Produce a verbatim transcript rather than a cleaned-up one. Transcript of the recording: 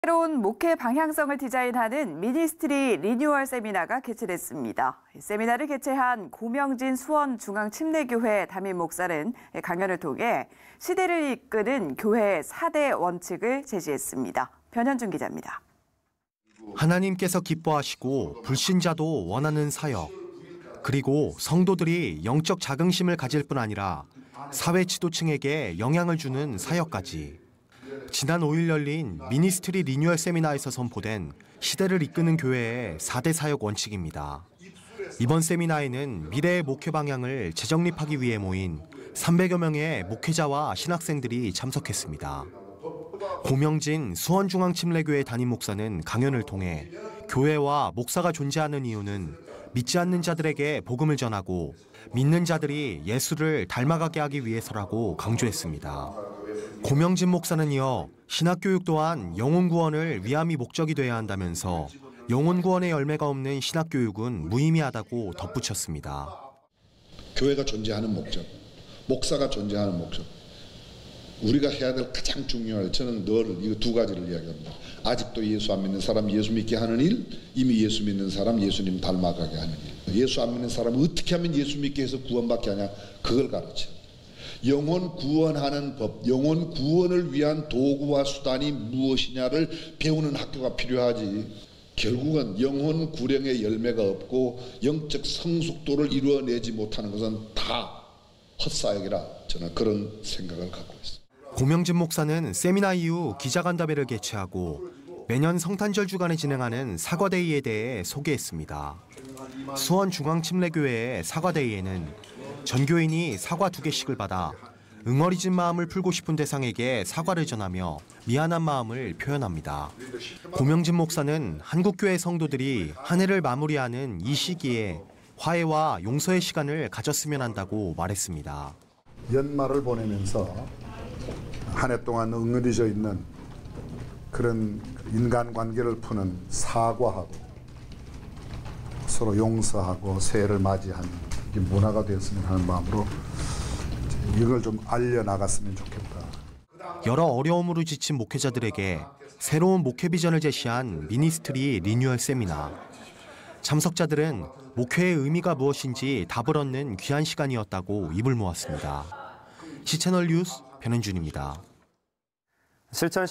새로운 목회 방향성을 디자인하는 미니스트리 리뉴얼 세미나가 개최됐습니다. 세미나를 개최한 고명진 수원중앙침례교회 담임 목사는 강연을 통해 시대를 이끄는 교회의 사 대 원칙을 제시했습니다. 변현준 기자입니다. 하나님께서 기뻐하시고 불신자도 원하는 사역, 그리고 성도들이 영적 자긍심을 가질 뿐 아니라 사회 지도층에게 영향을 주는 사역까지. 지난 오 일 열린 미니스트리 리뉴얼 세미나에서 선포된 시대를 이끄는 교회의 사 대 사역 원칙입니다. 이번 세미나에는 미래의 목회 방향을 재정립하기 위해 모인 삼백여 명의 목회자와 신학생들이 참석했습니다. 고명진 수원중앙침례교회 담임 목사는 강연을 통해 교회와 목사가 존재하는 이유는 믿지 않는 자들에게 복음을 전하고 믿는 자들이 예수를 닮아가게 하기 위해서라고 강조했습니다. 고명진 목사는 이어 신학교육 또한 영혼 구원을 위함이 목적이 돼야 한다면서 영혼 구원의 열매가 없는 신학교육은 무의미하다고 덧붙였습니다. 교회가 존재하는 목적, 목사가 존재하는 목적, 우리가 해야 될 가장 중요할, 저는 늘 이거 두 가지를 이야기합니다. 아직도 예수 안 믿는 사람 예수 믿게 하는 일, 이미 예수 믿는 사람 예수님 닮아가게 하는 일. 예수 안 믿는 사람은 어떻게 하면 예수 믿게 해서 구원받게 하냐, 그걸 가르쳐. 영혼 구원하는 법, 영혼 구원을 위한 도구와 수단이 무엇이냐를 배우는 학교가 필요하지. 결국은 영혼 구령의 열매가 없고 영적 성숙도를 이루어내지 못하는 것은 다 헛사역이라 저는 그런 생각을 갖고 있습니다. 고명진 목사는 세미나 이후 기자간담회를 개최하고 매년 성탄절 주간에 진행하는 사과데이에 대해 소개했습니다. 수원중앙침례교회의 사과데이에는 전교인이 사과 두 개씩을 받아 응어리진 마음을 풀고 싶은 대상에게 사과를 전하며 미안한 마음을 표현합니다. 고명진 목사는 한국교회 성도들이 한 해를 마무리하는 이 시기에 화해와 용서의 시간을 가졌으면 한다고 말했습니다. 연말을 보내면서 한 해 동안 응어리져 있는 그런 인간관계를 푸는 사과하고 서로 용서하고 새해를 맞이하는 문화가 되었으면 하는 마음으로 이걸 좀 알려나갔으면 좋겠다. 여러 어려움으로 지친 목회자들에게 새로운 목회 비전을 제시한 미니스트리 리뉴얼 세미나. 참석자들은 목회의 의미가 무엇인지 답을 얻는 귀한 시간이었다고 입을 모았습니다. 시채널 뉴스 변현준입니다. 실천